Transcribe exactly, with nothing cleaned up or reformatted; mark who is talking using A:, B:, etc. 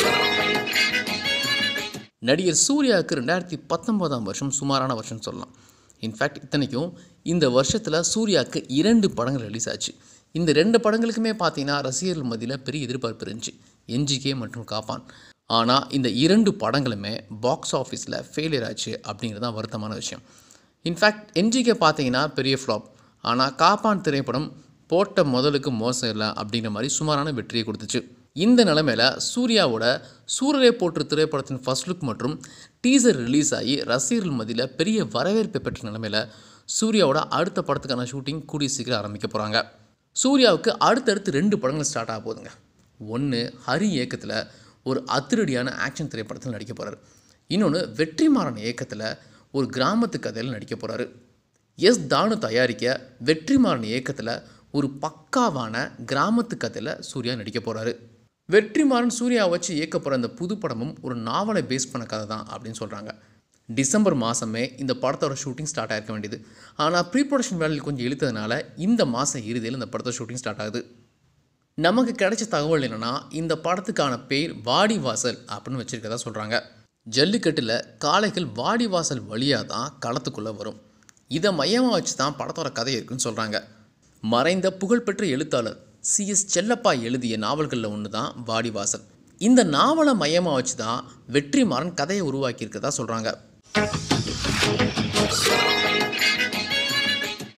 A: நடிகர் சூர்யாவுக்கு ரெண்டாயிரத்தி பத்தொன்பதாம் வருஷம் சுமாரான வருஷம் சொல்லலாம். இன்ஃபேக்ட் இத்தனைக்கும் இந்த வருஷத்தில் சூர்யாவுக்கு இரண்டு படங்கள் ரிலீஸ் ஆச்சு. இந்த ரெண்டு படங்களுக்குமே பார்த்தீங்கன்னா ரசிகர்கள் மத்தியில் பெரிய எதிர்பார்ப்பு இருந்துச்சு, என்ஜிகே மற்றும் காப்பான். ஆனால் இந்த இரண்டு படங்களுமே பாக்ஸ் ஆஃபீஸில் ஃபெயிலியர் ஆச்சு அப்படிங்கிறது தான் வருத்தமான விஷயம். இன்ஃபேக்ட் என்ஜிகே பார்த்தீங்கன்னா பெரிய ஃப்ளாப், ஆனால் காப்பான் திரைப்படம் போட்ட முதலுக்கு மோசம் இல்லை அப்படிங்கிற மாதிரி சுமாரான வெற்றியை கொடுத்துச்சு. இந்த நிலைமையில் சூர்யாவோட சூரரை போற்று திரைப்படத்தின் ஃபர்ஸ்ட் லுக் மற்றும் டீசர் ரிலீஸ் ஆகி ரசிகர்கள் மத்தியில் பெரிய வரவேற்பை பெற்ற நிலைமையில் சூர்யாவோட அடுத்த படத்துக்கான ஷூட்டிங் கூடிய சீக்கிரம் ஆரம்பிக்க போகிறாங்க. சூர்யாவுக்கு அடுத்தடுத்து ரெண்டு படங்கள் ஸ்டார்ட் ஆக போகுதுங்க. ஒன்று ஹரி இயக்கத்தில் ஒரு அதிரடியான ஆக்ஷன் திரைப்படத்தில் நடிக்க போகிறார். இன்னொன்று வெற்றிமாறன் இயக்கத்தில் ஒரு கிராமத்து கதையில் நடிக்க போகிறாரு. எஸ் தானு தயாரிக்க வெற்றிமாறன் இயக்கத்தில் ஒரு பக்காவான கிராமத்து கதையில் சூர்யா நடிக்க போகிறாரு. வெற்றிமாறன் சூர்யா வச்சு இயக்க போகிற அந்த புது படமும் ஒரு நாவலை பேஸ் பண்ண கதை தான் அப்படின்னு சொல்கிறாங்க. டிசம்பர் மாதமே இந்த படத்தோட ஷூட்டிங் ஸ்டார்ட் ஆகிருக்க வேண்டியது. ஆனால் ப்ரீ ப்ரொடக்ஷன் வேலையில் கொஞ்சம் இழுத்ததுனால இந்த மாதம் இறுதியில் இந்த படத்தோட ஷூட்டிங் ஸ்டார்ட் ஆகுது. நமக்கு கிடைச்ச தகவல் என்னென்னா இந்த படத்துக்கான பேர் வாடிவாசல் அப்படின்னு வச்சுருக்கதா சொல்கிறாங்க. ஜல்லிக்கட்டில் காளைகள் வாடிவாசல் வழியாக தான் களத்துக்குள்ளே வரும். இதை மையமாக வச்சு தான் படத்தோட கதை இருக்குன்னு சொல்கிறாங்க. மறைந்த புகழ்பெற்ற எழுத்தாளர் சி எஸ் செல்லப்பா எழுதிய நாவல்களில் ஒன்று தான் வாடிவாசல். இந்த நாவலை மையமாக வச்சு தான் வெற்றிமாறன் கதையை உருவாக்கியிருக்கதா சொல்கிறாங்க.